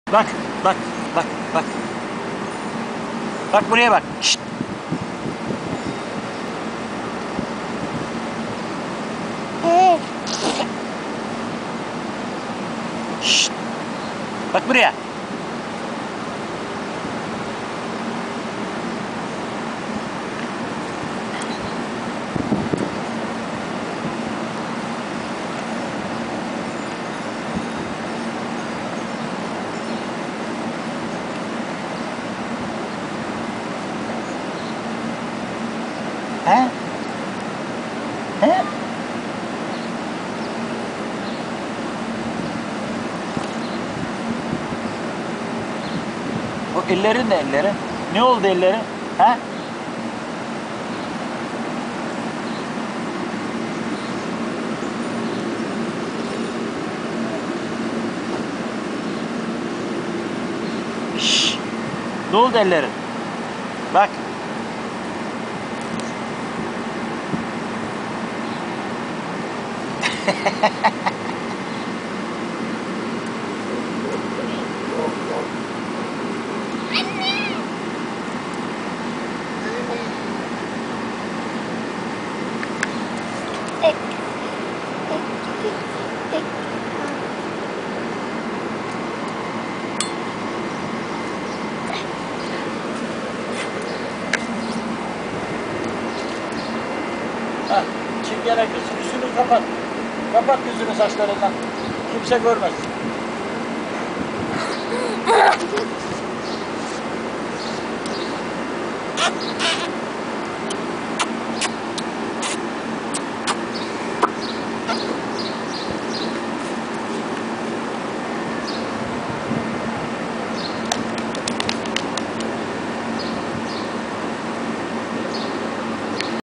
Bak, bak, bak, bak. Bak buraya bak. Şşt. Şşt. Bak buraya. He? He? O ellerin ne ellerin? Ne oldu ellerin? He? Şşş. Ne oldu ellerin? Bak. Ha, kim gerekirse yüzünü kapat. Kapat yüzünü saçlarından. Kimse görmez.